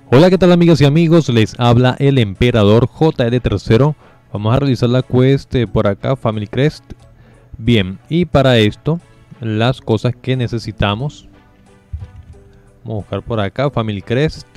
Hola, ¿qué tal amigas y amigos? Les habla el emperador JL3. Vamos a realizar la quest por acá, Family Crest. Bien, y para esto, las cosas que necesitamos. Vamos a buscar por acá, Family Crest.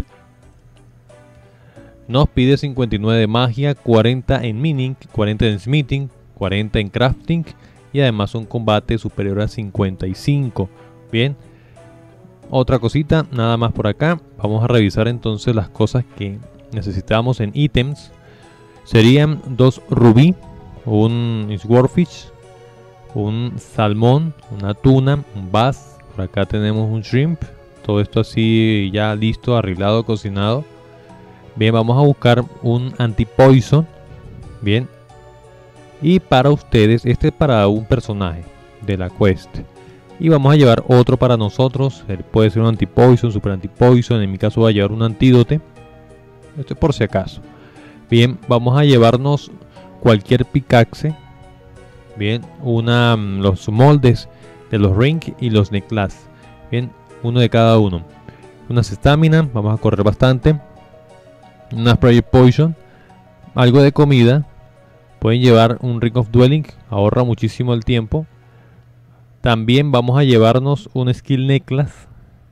Nos pide 59 de magia, 40 en mining, 40 en smithing, 40 en crafting y además un combate superior a 55. Bien. Otra cosita, nada más por acá. Vamos a revisar entonces las cosas que necesitamos en ítems. Serían 2 rubí, un swordfish, un salmón, una tuna, un bass. Por acá tenemos un shrimp. Todo esto así ya listo, arreglado, cocinado. Bien, vamos a buscar un anti-poison. Bien. Y para ustedes, este es para un personaje de la quest. Y vamos a llevar otro para nosotros. Puede ser un anti-poison, super anti-poison. En mi caso voy a llevar un antídote. Esto es por si acaso. Bien, vamos a llevarnos cualquier pickaxe. Bien, los moldes de los ring y los necklace. Bien, uno de cada uno. Unas estamina, vamos a correr bastante. Unas project poison. Algo de comida. Pueden llevar un ring of dwelling, ahorra muchísimo el tiempo. También vamos a llevarnos un skill necklace.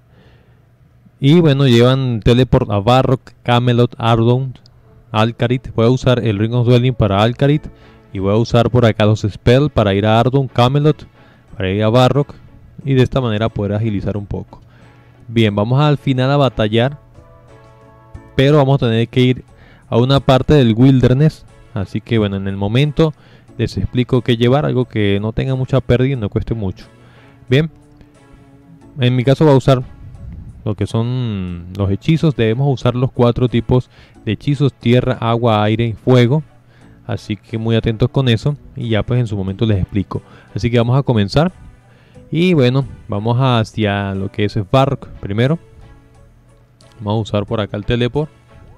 Y bueno, llevan teleport a Varrock, Camelot, Ardougne, Alcarit. Voy a usar el Ring of Dwelling para Alcarit. Y voy a usar por acá los spells para ir a Ardougne, Camelot, para ir a Varrock. Y de esta manera poder agilizar un poco. Bien, vamos al final a batallar. Pero vamos a tener que ir a una parte del Wilderness. Así que bueno, en el momento les explico qué llevar, algo que no tenga mucha pérdida y no cueste mucho. Bien, en mi caso voy a usar lo que son los hechizos. Debemos usar los 4 tipos de hechizos: tierra, agua, aire y fuego. Así que muy atentos con eso y ya pues en su momento les explico. Así que vamos a comenzar. Y bueno, vamos hacia lo que es Varrock primero. Vamos a usar por acá el teleport.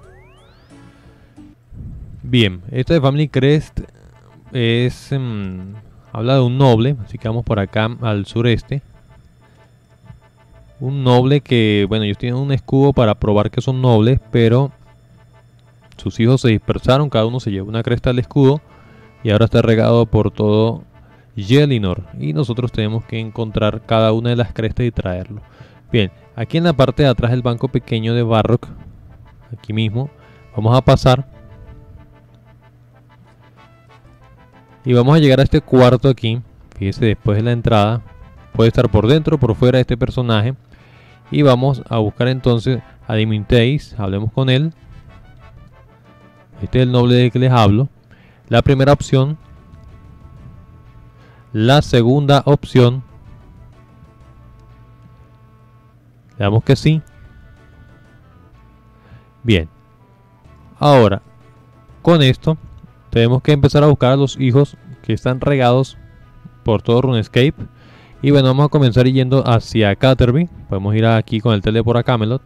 Bien, esta de Family Crest es habla de un noble, así que vamos por acá al sureste. Un noble que, bueno, ellos tienen un escudo para probar que son nobles, pero sus hijos se dispersaron, cada uno se llevó una cresta del escudo y ahora está regado por todo Yelinor y nosotros tenemos que encontrar cada una de las crestas y traerlo. Bien, aquí en la parte de atrás del banco pequeño de Varrock, aquí mismo, vamos a pasar. Y vamos a llegar a este cuarto aquí. Fíjese, después de la entrada. Puede estar por dentro o por fuera de este personaje. Y vamos a buscar entonces a Diminteis. Hablemos con él. Este es el noble del que les hablo. La primera opción. La segunda opción. Le damos que sí. Bien. Ahora, con esto tenemos que empezar a buscar a los hijos que están regados por todo RuneScape. Y bueno, vamos a comenzar yendo hacia Caterby. Podemos ir aquí con el teleport a Camelot.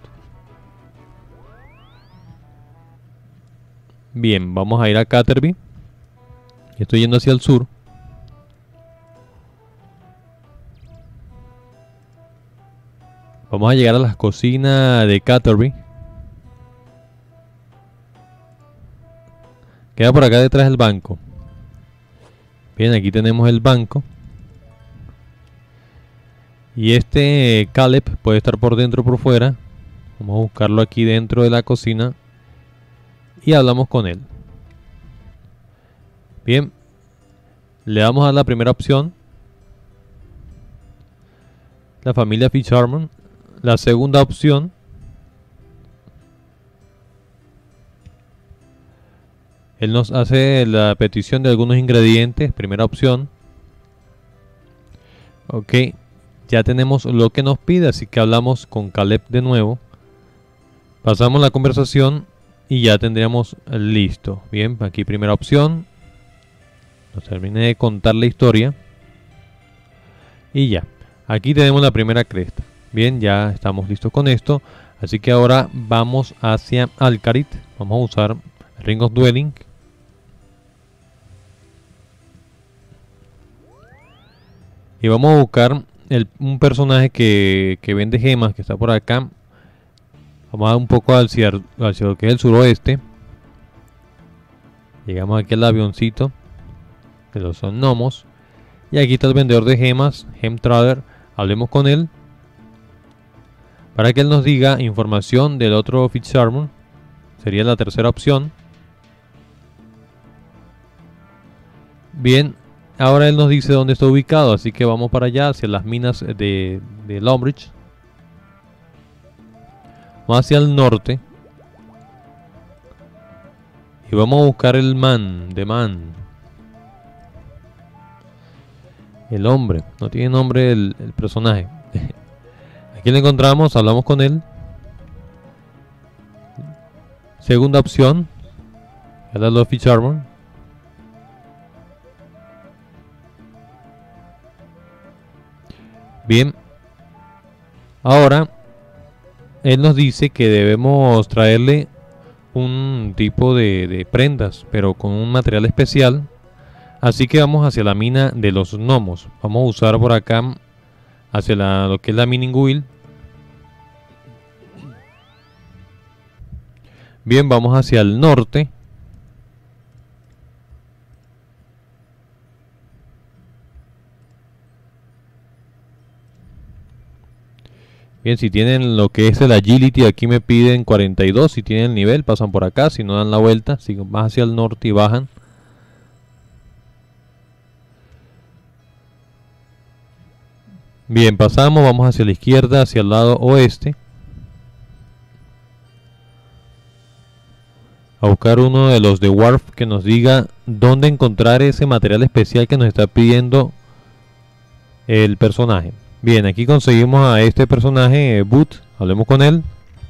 Bien, vamos a ir a Caterby. Estoy yendo hacia el sur. Vamos a llegar a las cocinas de Caterby. Queda por acá detrás del banco. Bien, aquí tenemos el banco. Y este Caleb puede estar por dentro o por fuera. Vamos a buscarlo aquí dentro de la cocina. Y hablamos con él. Bien. Le damos a la primera opción. La familia Fisherman. La segunda opción. Él nos hace la petición de algunos ingredientes. Primera opción. Ok. Ya tenemos lo que nos pide. Así que hablamos con Caleb de nuevo. Pasamos la conversación. Y ya tendríamos listo. Bien. Aquí primera opción. Nos terminé de contar la historia. Y ya. Aquí tenemos la primera cresta. Bien. Ya estamos listos con esto. Así que ahora vamos hacia Alcarit. Vamos a usar Ring of Dwelling. Y vamos a buscar un personaje que vende gemas, que está por acá. Vamos a un poco hacia lo que es el suroeste. Llegamos aquí al avioncito de los gnomos. Y aquí está el vendedor de gemas, Gem Trader. Hablemos con él para que él nos diga información del otro Fitzharmon. Sería la tercera opción. Bien, ahora él nos dice dónde está ubicado, así que vamos para allá, hacia las minas de Lumbridge. Vamos hacia el norte. Y vamos a buscar el man. El hombre. No tiene nombre el personaje. Aquí lo encontramos, hablamos con él. Segunda opción. El de Fitzharmon. Bien. Ahora él nos dice que debemos traerle un tipo de prendas, pero con un material especial. Así que vamos hacia la mina de los gnomos. Vamos a usar por acá hacia lo que es la mining wheel. Bien, vamos hacia el norte. Bien, si tienen lo que es el agility, aquí me piden 42. Si tienen el nivel, pasan por acá. Si no, dan la vuelta, siguen más hacia el norte y bajan. Bien, pasamos, vamos hacia la izquierda, hacia el lado oeste. A buscar uno de los de Wharf que nos diga dónde encontrar ese material especial que nos está pidiendo el personaje. Bien, aquí conseguimos a este personaje, Boot. Hablemos con él.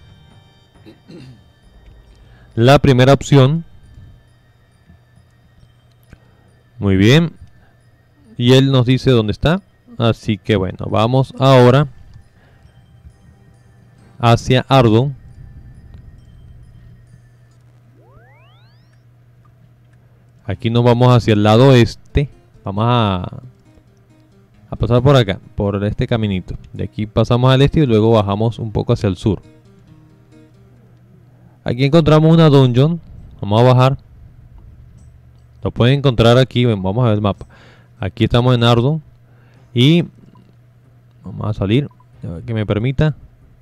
La primera opción. Muy bien. Y él nos dice dónde está. Así que bueno, vamos ahora hacia Ardougne. Aquí nos vamos hacia el lado este. Vamos a pasar por acá, por este caminito. De aquí pasamos al este y luego bajamos un poco hacia el sur. Aquí encontramos una dungeon. Vamos a bajar. Lo pueden encontrar aquí. Vamos a ver el mapa. Aquí estamos en Ardougne. Y vamos a salir. A ver que me permita.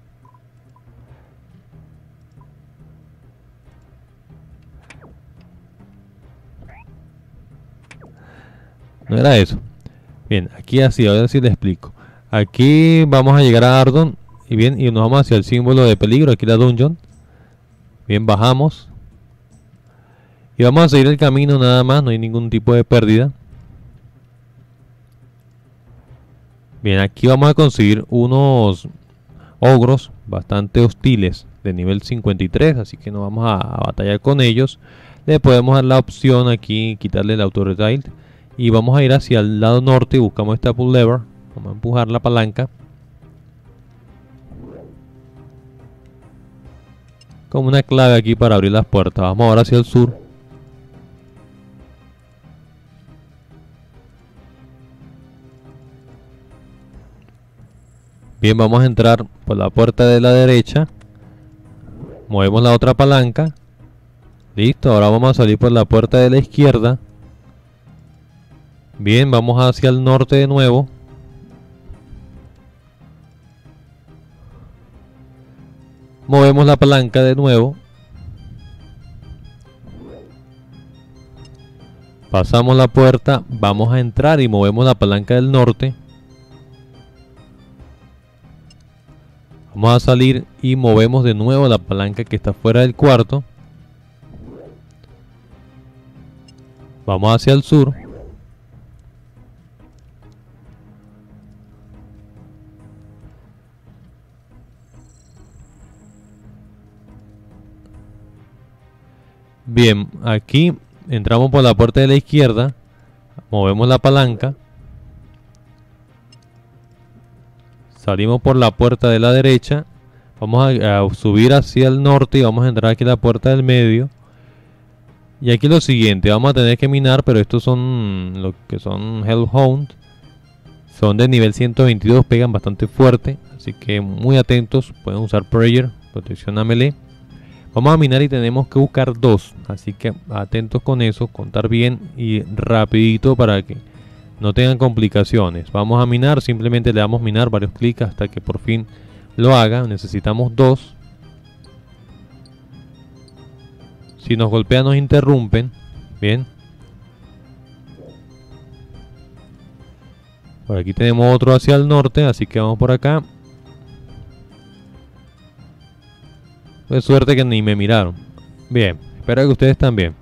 No era eso. Bien, aquí así, a ver si les explico. Aquí vamos a llegar a Ardougne. Y bien, y nos vamos hacia el símbolo de peligro. Aquí la dungeon. Bien, bajamos. Y vamos a seguir el camino nada más. No hay ningún tipo de pérdida. Bien, aquí vamos a conseguir unos ogros bastante hostiles de nivel 53. Así que no vamos a batallar con ellos. Le podemos dar la opción aquí, quitarle el auto retail. Y vamos a ir hacia el lado norte y buscamos esta pull lever. Vamos a empujar la palanca. Como una clave aquí para abrir las puertas. Vamos ahora hacia el sur. Bien, vamos a entrar por la puerta de la derecha. Movemos la otra palanca. Listo, ahora vamos a salir por la puerta de la izquierda. Bien, vamos hacia el norte de nuevo. Movemos la palanca de nuevo. Pasamos la puerta, vamos a entrar y movemos la palanca del norte. Vamos a salir y movemos de nuevo la palanca que está fuera del cuarto. Vamos hacia el sur. Bien, aquí entramos por la puerta de la izquierda, movemos la palanca, salimos por la puerta de la derecha, vamos a subir hacia el norte y vamos a entrar aquí a la puerta del medio. Y aquí lo siguiente, vamos a tener que minar, pero estos son lo que son Hellhound, son de nivel 122, pegan bastante fuerte, así que muy atentos, pueden usar Prayer protección a melee. Vamos a minar y tenemos que buscar 2, así que atentos con eso, contar bien y rapidito para que no tengan complicaciones. Vamos a minar, simplemente le damos minar varios clics hasta que por fin lo haga. Necesitamos 2. Si nos golpean nos interrumpen. Bien. Por aquí tenemos otro hacia el norte, así que vamos por acá. De suerte que ni me miraron. Bien, espero que ustedes también.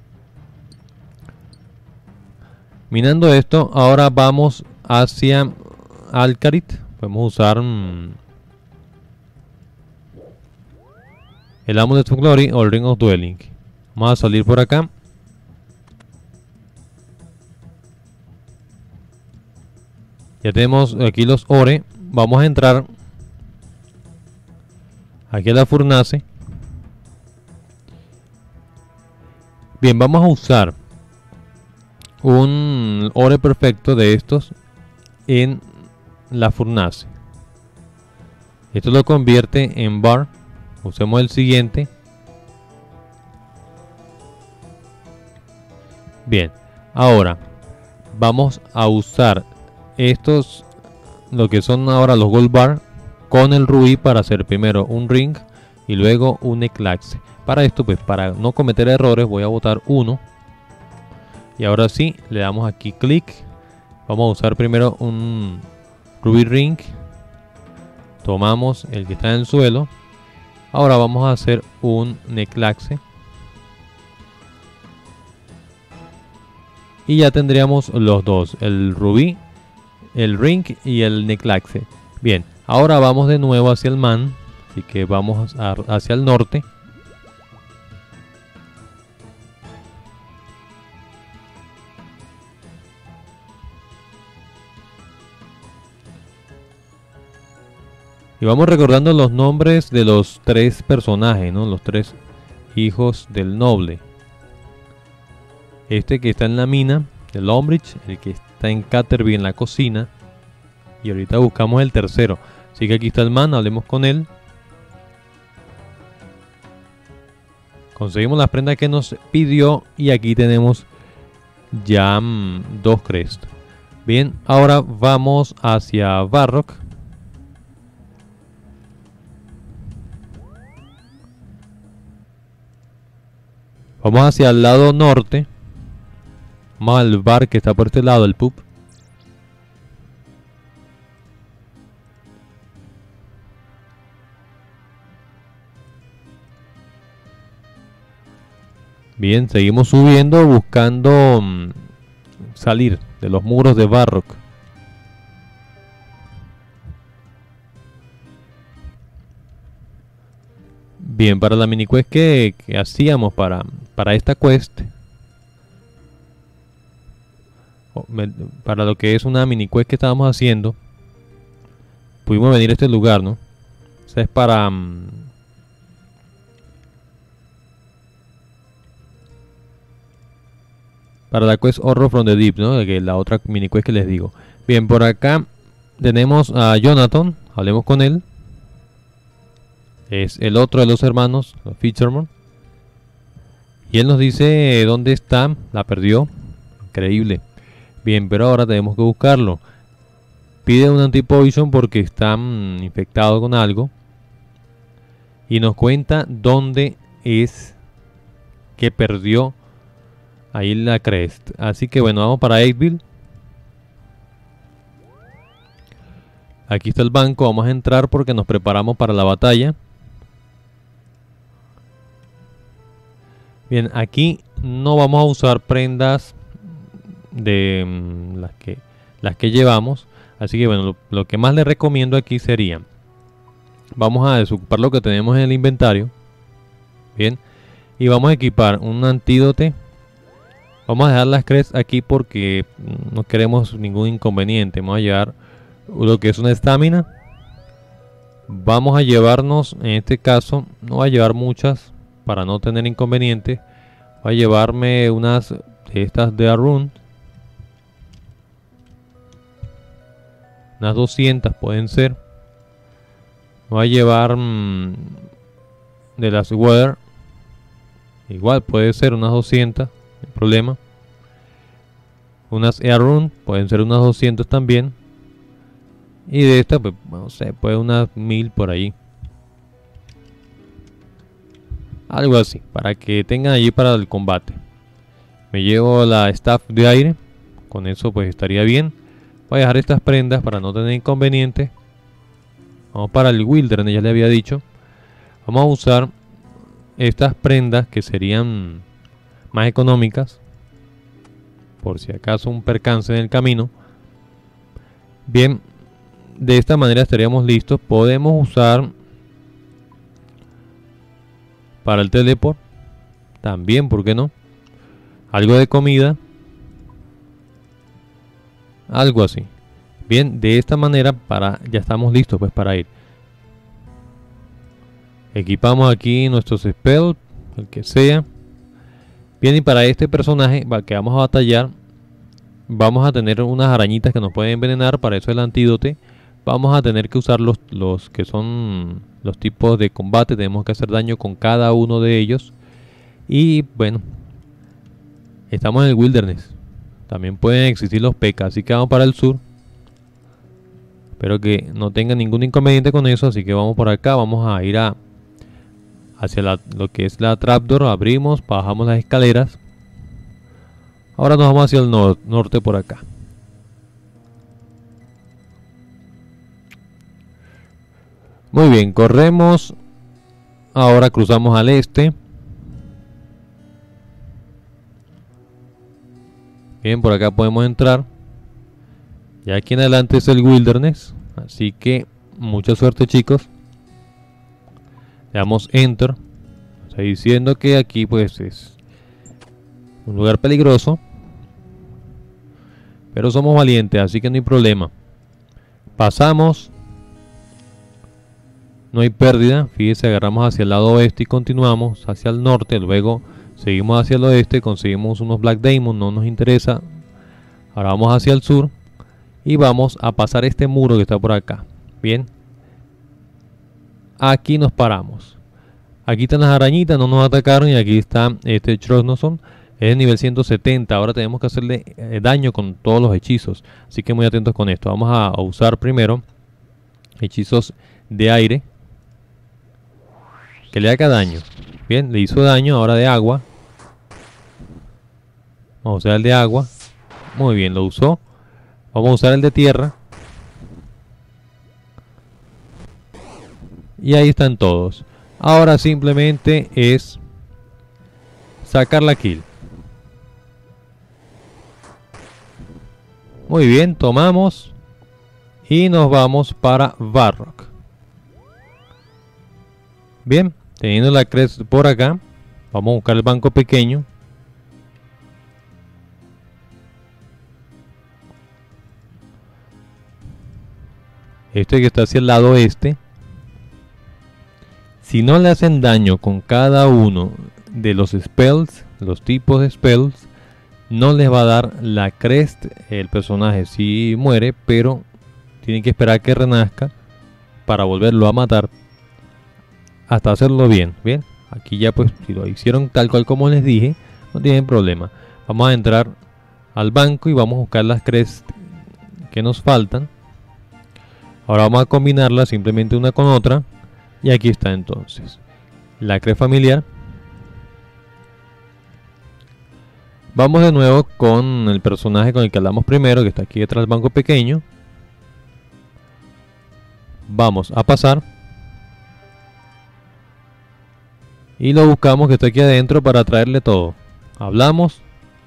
Minando esto, ahora vamos hacia Alcarit. Podemos usar el Amulet of Glory o el Ring of Dwelling. Vamos a salir por acá. Ya tenemos aquí los ore. Vamos a entrar aquí a la Furnace. Bien, vamos a usar un ore perfecto de estos en la Furnace. Esto lo convierte en bar. Usemos el siguiente. Bien, ahora vamos a usar estos, lo que son ahora los gold bar, con el rubí para hacer primero un ring y luego un eclaxe. Para esto, pues para no cometer errores, voy a botar uno. Y ahora sí, le damos aquí clic. Vamos a usar primero un rubí ring. Tomamos el que está en el suelo. Ahora vamos a hacer un eclaxe. Y ya tendríamos los dos, el rubí, el ring y el eclaxe. Bien, ahora vamos de nuevo hacia el man. Así que vamos hacia el norte. Y vamos recordando los nombres de los 3 personajes, ¿no? Los 3 hijos del noble. Este que está en la mina, el Umbridge, el que está en Caterby en la cocina. Y ahorita buscamos el tercero. Así que aquí está el man, hablemos con él. Conseguimos las prendas que nos pidió y aquí tenemos ya 2 crests. Bien, ahora vamos hacia Varrock. Vamos hacia el lado norte. Vamos al bar que está por este lado, el pub. Bien, seguimos subiendo buscando salir de los muros de Varrock. Bien, para la mini quest que hacíamos para esta quest, para lo que es una mini quest que estábamos haciendo, pudimos venir a este lugar, ¿no? O sea, es para la quest Horror from the Deep, ¿no? Que la otra mini quest que les digo. Bien, por acá tenemos a Jonathan, hablemos con él. Es el otro de los hermanos, Fisherman. Y él nos dice dónde está, la perdió. Increíble. Bien, pero ahora tenemos que buscarlo. Pide un anti-poison porque está infectado con algo. Y nos cuenta dónde es que perdió ahí la crest. Así que bueno, vamos para 8-Bill. Aquí está el banco, vamos a entrar porque nos preparamos para la batalla. Bien, aquí no vamos a usar prendas de las que llevamos. Así que bueno, lo que más les recomiendo aquí sería, vamos a desocupar lo que tenemos en el inventario. Bien, y vamos a equipar un antídote. Vamos a dejar las crests aquí porque no queremos ningún inconveniente. Vamos a llevar lo que es una estamina. Vamos a llevarnos, en este caso, no voy a llevar muchas para no tener inconvenientes. Voy a llevarme unas de estas de Arun. Unas 200 pueden ser. Voy a llevar de las Weather, igual puede ser unas 200, no hay problema. Unas Air Run pueden ser unas 200 también. Y de esta, pues, no sé, puede unas 1000 por ahí. Algo así, para que tengan allí para el combate. Me llevo la staff de aire. Con eso pues estaría bien. Voy a dejar estas prendas para no tener inconveniente. Vamos para el Wilderness, ya le había dicho. Vamos a usar estas prendas que serían más económicas, por si acaso un percance en el camino. Bien, de esta manera estaríamos listos. Podemos usar para el teleport también, ¿por qué no? Algo de comida, algo así. Bien, de esta manera ya estamos listos pues para ir. Equipamos aquí nuestros spells, el que sea. Bien, y para este personaje que vamos a batallar, vamos a tener unas arañitas que nos pueden envenenar. Para eso el antídoto. Vamos a tener que usar los que son los tipos de combate. Tenemos que hacer daño con cada uno de ellos. Y bueno, estamos en el Wilderness. También pueden existir los P.K., así que vamos para el sur. Espero que no tengan ningún inconveniente con eso. Así que vamos por acá. Vamos a ir hacia lo que es la Trapdoor. Abrimos, bajamos las escaleras. Ahora nos vamos hacia el norte por acá. Muy bien, corremos. Ahora cruzamos al este. Bien, por acá podemos entrar. Ya aquí en adelante es el Wilderness. Así que mucha suerte, chicos. Le damos Enter. Está diciendo que aquí pues es un lugar peligroso. Pero somos valientes, así que no hay problema. Pasamos. No hay pérdida. Fíjense, agarramos hacia el lado oeste y continuamos hacia el norte. Luego seguimos hacia el oeste. Conseguimos unos Black Diamond. No nos interesa. Ahora vamos hacia el sur. Y vamos a pasar este muro que está por acá. Bien. Aquí nos paramos. Aquí están las arañitas. No nos atacaron. Y aquí está este Trosnoson. Es nivel 170. Ahora tenemos que hacerle daño con todos los hechizos. Así que muy atentos con esto. Vamos a usar primero hechizos de aire. Que le haga daño. Bien, le hizo daño. Ahora de agua. Vamos a usar el de agua. Muy bien, lo usó. Vamos a usar el de tierra. Y ahí están todos. Ahora simplemente es sacar la kill. Muy bien, tomamos. Y nos vamos para Varrock. Bien, teniendo la crest por acá. Vamos a buscar el banco pequeño. Este que está hacia el lado este. Si no le hacen daño con cada uno de los spells, los tipos de spells, no les va a dar la crest. El personaje sí muere, pero tienen que esperar que renazca para volverlo a matar hasta hacerlo bien. Bien, aquí ya pues si lo hicieron tal cual como les dije, no tienen problema. Vamos a entrar al banco y vamos a buscar las crest que nos faltan. Ahora vamos a combinarla simplemente una con otra. Y aquí está entonces la crest familiar. Vamos de nuevo con el personaje con el que hablamos primero, que está aquí detrás del banco pequeño. Vamos a pasar. Y lo buscamos, que está aquí adentro, para traerle todo. Hablamos.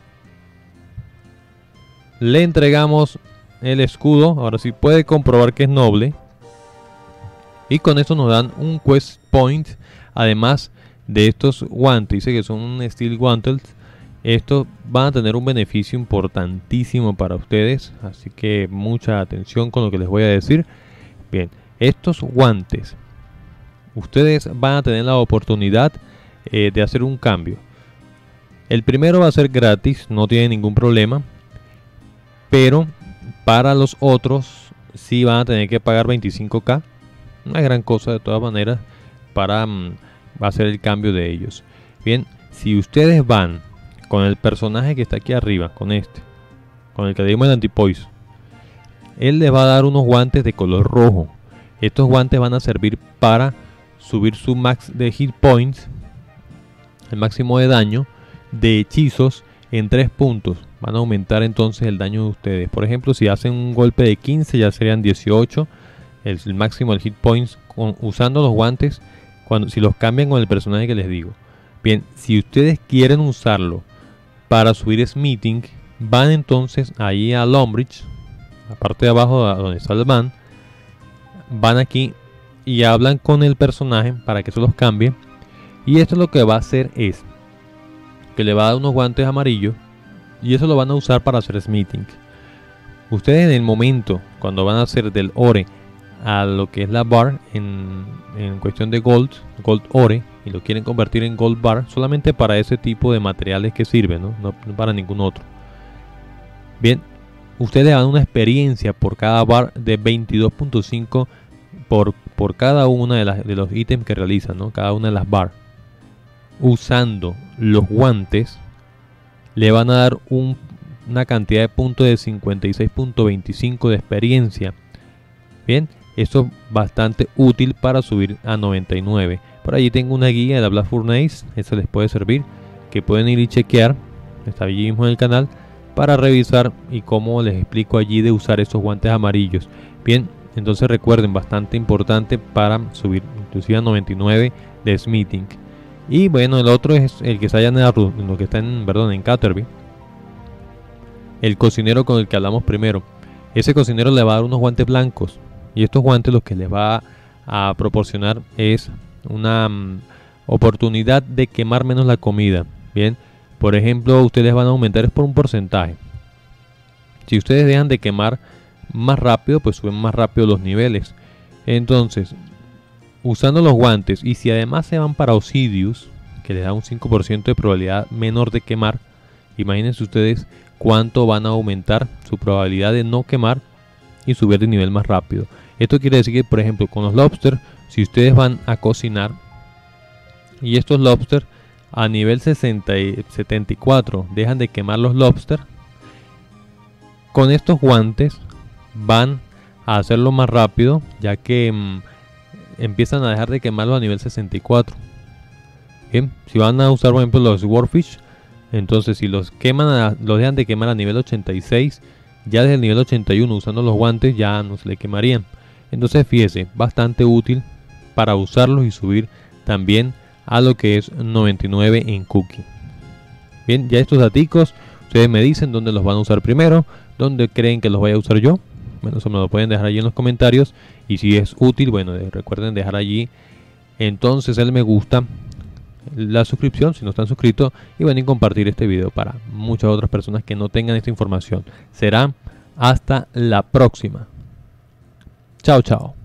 Le entregamos el escudo. Ahora sí puede comprobar que es noble. Y con esto nos dan un quest point. Además de estos guantes. Dice que son steel guantes. Estos van a tener un beneficio importantísimo para ustedes. Así que mucha atención con lo que les voy a decir. Bien, estos guantes. Ustedes van a tener la oportunidad de hacer un cambio. El primero va a ser gratis. No tiene ningún problema. Pero para los otros sí van a tener que pagar 25k. Una gran cosa de todas maneras para va a ser el cambio de ellos. Bien, si ustedes van con el personaje que está aquí arriba, con el que le dimos el anti-poise, él les va a dar unos guantes de color rojo. Estos guantes van a servir para subir su max de hit points, el máximo de daño de hechizos en 3 puntos. Van a aumentar entonces el daño de ustedes. Por ejemplo, si hacen un golpe de 15 ya serían 18 el máximo del hit points usando los guantes, si los cambian con el personaje que les digo. Bien, si ustedes quieren usarlo para subir smithing, van entonces ahí a Lumbridge, la parte de abajo donde está el van aquí y hablan con el personaje para que se los cambie. Y esto lo que va a hacer es que le va a dar unos guantes amarillos y eso lo van a usar para hacer smithing. Ustedes en el momento cuando van a hacer del ore a lo que es la bar en cuestión de gold ore, y lo quieren convertir en gold bar, solamente para ese tipo de materiales que sirven, no para ningún otro. Bien, ustedes dan una experiencia por cada bar de 22.5 por cada una de los ítems que realizan, ¿no? Cada una de las bar. Usando los guantes le van a dar una cantidad de puntos de 56.25 de experiencia. Bien, esto es bastante útil para subir a 99. Por allí tengo una guía de la Blast Furnace, esa les puede servir, que pueden ir y chequear, está allí mismo en el canal, para revisar y como les explico allí de usar esos guantes amarillos. Bien, entonces recuerden, bastante importante para subir inclusive a 99 de smithing. Y bueno, el otro es el que está allá en lo que está en Caterby, el cocinero con el que hablamos primero. Ese cocinero le va a dar unos guantes blancos, y estos guantes lo que les va a proporcionar es una oportunidad de quemar menos la comida. Bien, por ejemplo, ustedes van a aumentar es por un porcentaje. Si ustedes dejan de quemar más rápido, pues suben más rápido los niveles. Entonces, usando los guantes, y si además se van para Obsidius, que les da un 5% de probabilidad menor de quemar, imagínense ustedes cuánto van a aumentar su probabilidad de no quemar y subir de nivel más rápido. Esto quiere decir que, por ejemplo, con los lobster, si ustedes van a cocinar y estos lobster a nivel 74 dejan de quemar los lobster, con estos guantes van a hacerlo más rápido, ya que empiezan a dejar de quemarlo a nivel 64. Bien, si van a usar por ejemplo los Swordfish, entonces si los queman los dejan de quemar a nivel 86, ya desde el nivel 81 usando los guantes ya no se le quemarían. Entonces fíjese, bastante útil para usarlos y subir también a lo que es 99 en Cookie. Bien, ya estos daticos ustedes me dicen dónde los van a usar primero, dónde creen que los vaya a usar yo. Bueno, eso me lo pueden dejar allí en los comentarios, y si es útil, bueno, recuerden dejar allí entonces el me gusta, la suscripción si no están suscritos, y van a compartir este video para muchas otras personas que no tengan esta información. Será hasta la próxima. Chao, chao.